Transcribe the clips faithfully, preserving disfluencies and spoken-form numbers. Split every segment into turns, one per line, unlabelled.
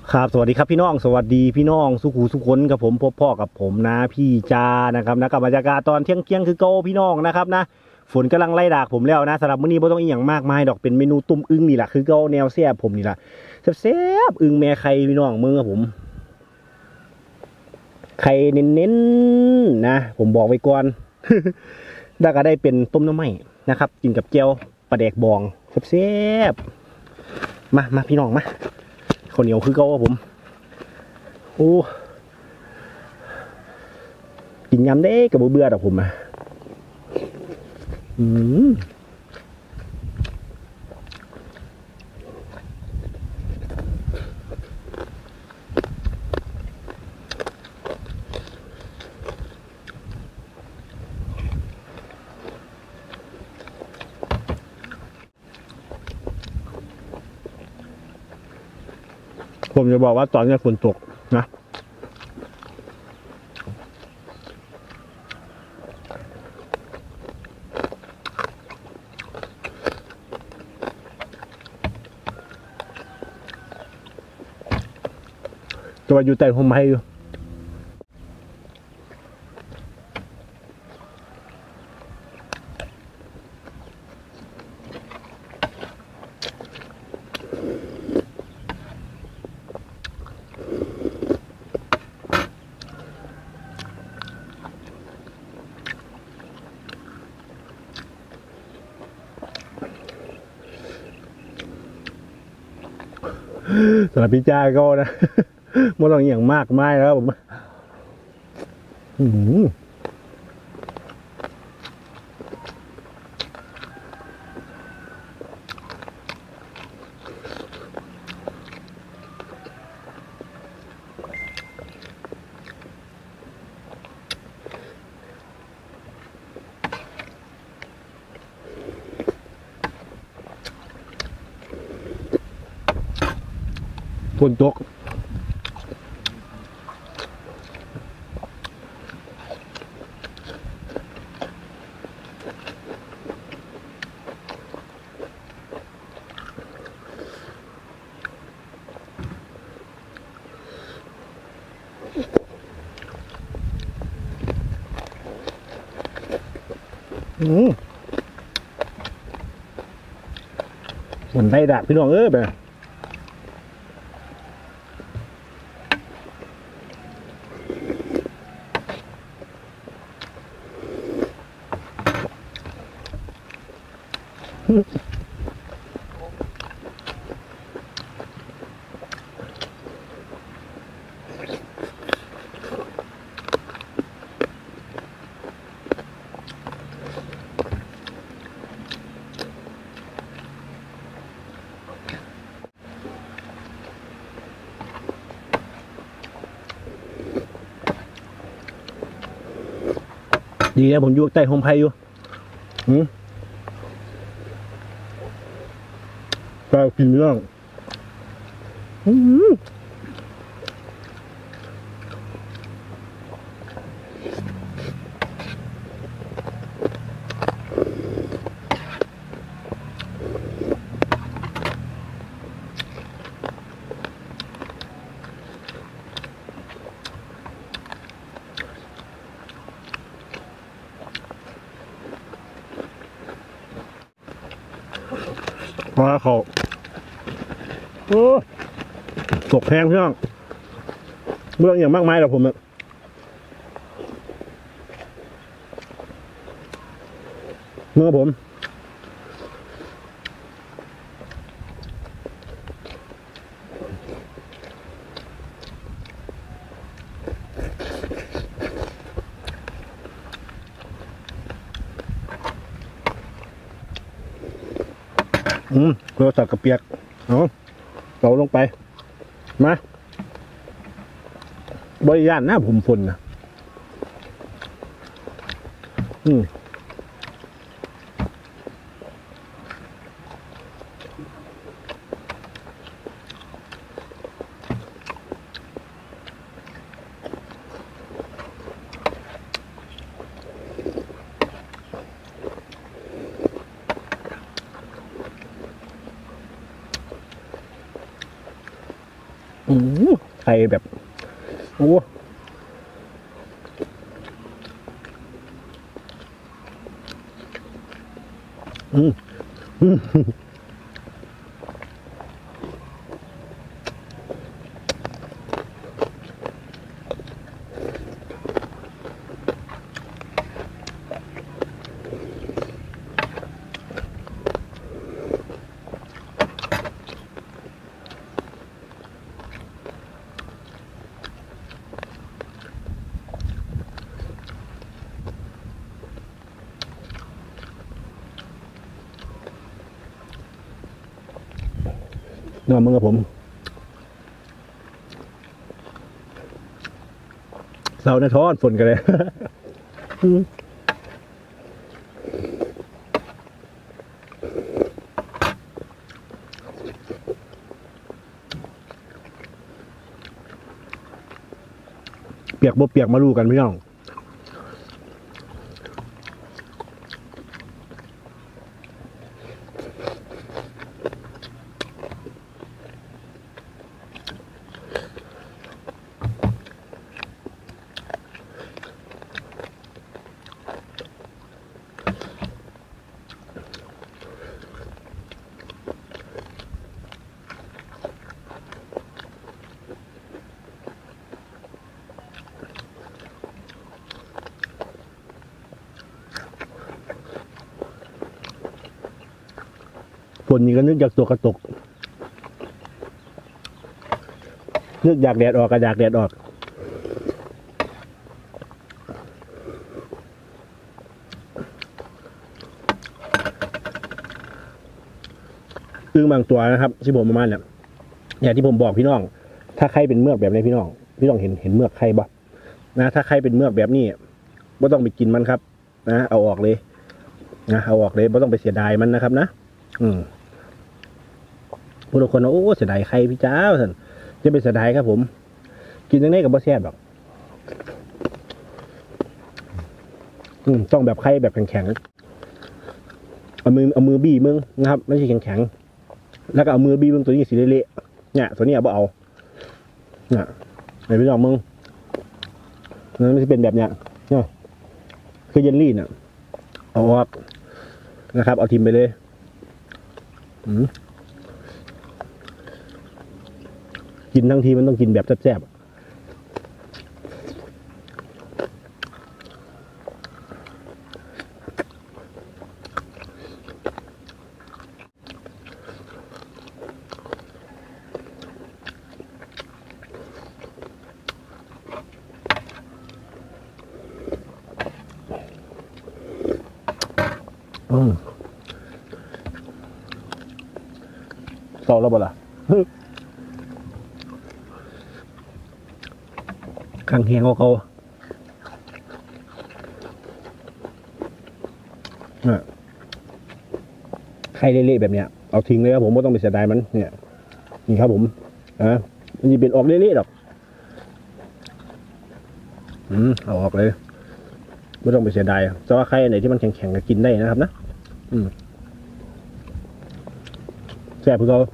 ครับสวัสดีครับพี่น้องสวัสดีพี่น้องสุขูสุขคนกับผมพบพ่อกับผมนะพี่จานะครับนะกับบรรยากาศตอนเที่ยงเที่ยงคือโกพี่น้องนะครับนะฝนกำลังไล่ดากผมแล้วนะสำหรับมื้อนี้ไม่ต้องอีกอย่างมากมายดอกเป็นเมนูตุ้มอึ้งนี่แหละคือโกแนวแซ่บผมนี่แหละแซ่บๆอึ้งแม่ไข่พี่น้องมือครับผมไข่เน้นๆนะผมบอกไว้ก่อน ได้ก็ได้เป็นต้มน้ำไหม้นะครับกินกับเจียวปลาแดกบองแซ่บๆมามาพี่น้องมาข้าวเหนียวคือเก่าผมโอ้กินยำได้กับเบื่อดอกผมอ่ะอืมผมจะบอกว่าตอนนี้ฝนตกนะตัวอยู่แต่ผมให้อยู่สำหรับพี่จ้าก็นะไม่ต้องอย่างมากมายแล้วผมอืมฝนตกอืมฝนไล่ดักพี่น้องเอ้ยแบบดีนะผมอยู่ใต้โฮมไพอยู่อืมก็กินเรื่องอืมมาเขาโอ้ตกแพงพี่น้องเรื่องอย่างมากมายหรอกผมอะเมื่อผมอืมโทรศัพท์กระเปียกเอาเราลงไปมาบริยานหน้าผมฝนนะอืมอืมไข่แบบโอ้อืมอืมนอนมึงกับผมเสาในท้อนฝนกันเลยเปียกบ่เปียกมาลูกันพี่น้องฝนนี่ก็นึกอยากตกกระตกนึกอยากแดดออกก็อยากแดดออกซึ่งบางตัวนะครับที่ผมประมาณเนี่ยอย่างที่ผมบอกพี่น้องถ้าใครเป็นเมือกแบบนี้พี่น้องพี่น้องเห็นเห็นเมือกใครบ่นะถ้าใครเป็นเมือกแบบนี้ไม่ต้องไปกินมันครับนะเอาออกเลยนะเอาออกเลยไม่ต้องไปเสียดายมันนะครับนะอืมผู้ทุกคนว่าโอ้เสียดายใครพี่จ้าท่านจะไปเสียดายครับผมกินยังไงกับบ่แซ่บหรอกอืมต้องแบบใครแบบแข็งๆเอามือเอามือบี้มึงนะครับไม่ใช่แข็งๆแล้วก็เอามือบี้มึงตัวนี้สีเละๆเนี่ยตัวนี้เอาเอาเนี่ยไหนพี่น้องมึงนั่นไม่ใช่เป็นแบบเนี้ยเนี่ยคือเยลลี่เนี่ยเอาออกนะครับเอาทิมไปเลยอืมกินทั้งทีมันต้องกินแบบแซ่บๆอืมเศร้าแล้วบ่ล่ะขังแหงเอาเขาใครเละๆแบบเนี้ยเอาทิ้งเลยครับผมไม่ต้องไปเสียดายมันเนี่ยนี่ครับผมอ่ะมันจะเป็นออกเละๆหรอกอืมเอาออกเลยไม่ต้องไปเสียดายแต่ว่าใครไหนที่มันแข็งๆก็กินได้นะครับนะอืมแซ่บเพื่อเขา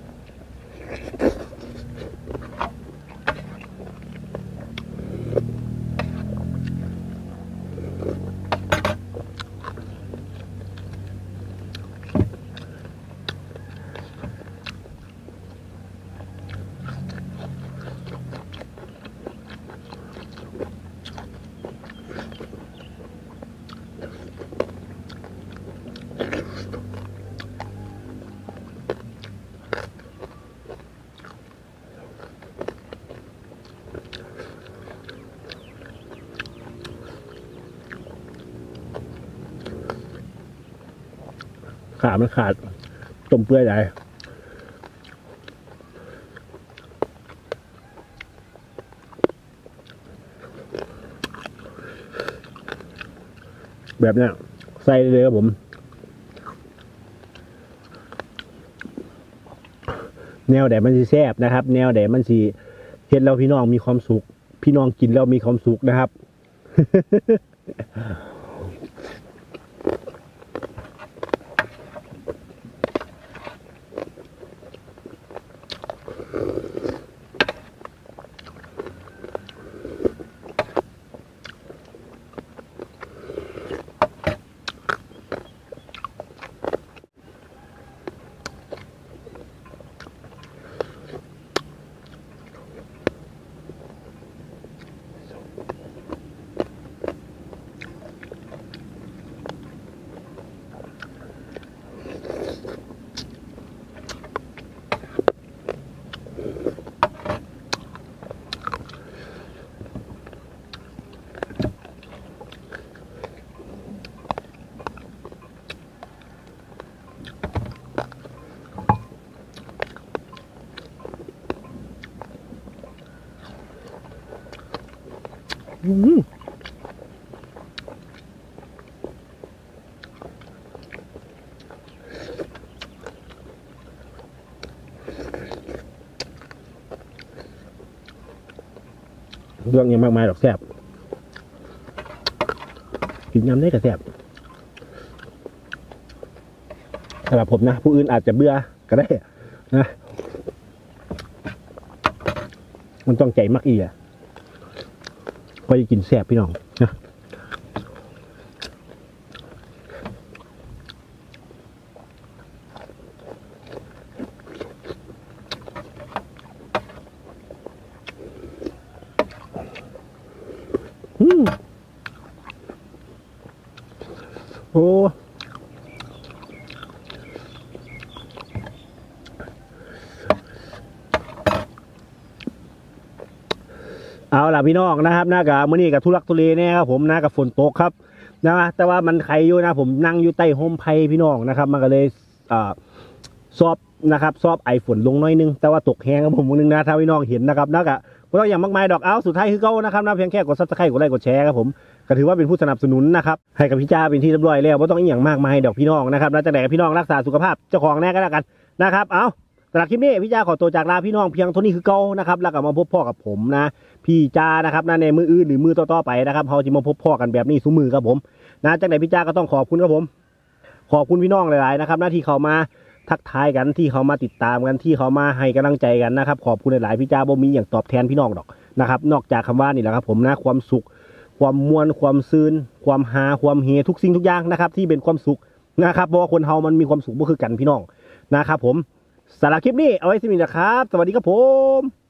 ขามันขาดต้มเปื่อยได้แบบเนี้ยใส่เลยครับผมแนวแดดมันสีแซ่บนะครับแนวแดดมันสีเห็นแล้วพี่น้องมีความสุขพี่น้องกินแล้วมีความสุขนะครับอืมเรื่องยังมากมายหรอกแซ่บกินยำได้กับแซ่บสำหรับผมนะผู้อื่นอาจจะเบื่อก็ได้นะมันต้องใจมากอีอ่ะก็จะกินแซ่บพี่น้องนะอืมโอ้เอาล่ะพี่น้องนะครับนะกับมื้อนี้กับทุลักทุเลเนี่ยครับผมนะกับฝนตกครับนะแต่ว่ามันใครอยู่นะผมนั่งอยู่ใต้ร่มไผ่พี่น้องนะครับมันก็เลยอ่าซอบนะครับซอบไอฝนลงน้อยนึงแต่ว่าตกแห้งครับผมนึงนะถ้าพี่น้องเห็นนะครับนะกับพวกเราอย่างมากมายดอกเอาสุดท้ายคือเก้านะครับนะเพียงแค่กดซับสไครต์กดไลค์กดแชร์ครับผมก็ถือว่าเป็นผู้สนับสนุนนะครับให้กับพี่จ้าเป็นที่เรียบร้อยแล้วไม่ต้องอีกอย่างมากมายดอกพี่น้องนะครับนะจากไหนพี่น้องรักษาสุขภาพเจ้าของแน่ก็แล้วกันนะครับเอาสำหรับคลิปนี้พี่จ้าขอตัวจากลาพี่น้องเพียงเท่านี้คือเก้านะครับแล้วก็มาพบพ่อกับผมนะพี่จ้านะครับนะในมืออื่นหรือมือต่อๆไปนะครับเขาจะมาพบพ่อกันแบบนี้สู้มือครับผมนะจากไหนพี่จ้าก็ต้องขอบคุณครับผมขอบคุณพี่น้องหลายๆนะครับหน้าที่เขามาทักทายกันที่เขามาติดตามกันที่เขามาให้กำลังใจกันนะครับขอบคุณหลายๆพี่จ้าบ่มีอย่างตอบแทนพี่น้องดอกนะครับนอกจากคำว่านี่แหละครับผมนะความสุขความมวลความซื่นความฮาความเฮทุกสิ่งทุกอย่างนะครับที่เป็นความสุขนะครับเพราะว่าคนเฮามันมีความสุขก็คือกันพี่น้องนะครับผมสำหรับคลิปนี้เอาไว้สิมินะครับสวัสดีครับผม